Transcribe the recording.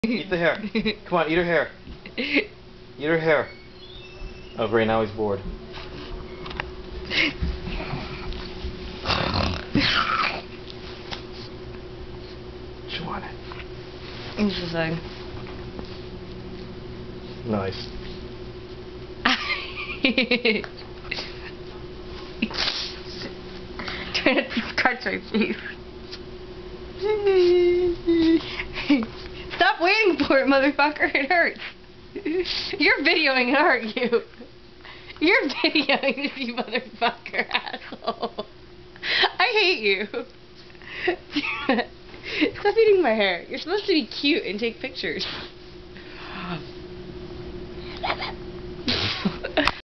Eat the hair. Come on, eat her hair. Eat her hair. Oh, great, now he's bored. Chew on it. Interesting. Nice. Trying to scratch my face. Stop waiting for it, motherfucker. It hurts. You're videoing it, aren't you? You're videoing this, you motherfucker, asshole. I hate you. Stop eating my hair. You're supposed to be cute and take pictures.